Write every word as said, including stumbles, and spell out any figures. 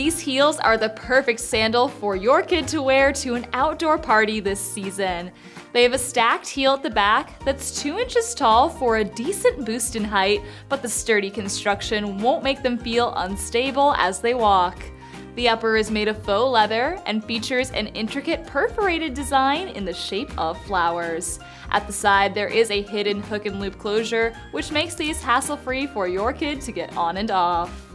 These heels are the perfect sandal for your kid to wear to an outdoor party this season. They have a stacked heel at the back that's two inches tall for a decent boost in height, but the sturdy construction won't make them feel unstable as they walk. The upper is made of faux leather and features an intricate perforated design in the shape of flowers. At the side, there is a hidden hook and loop closure, which makes these hassle-free for your kid to get on and off.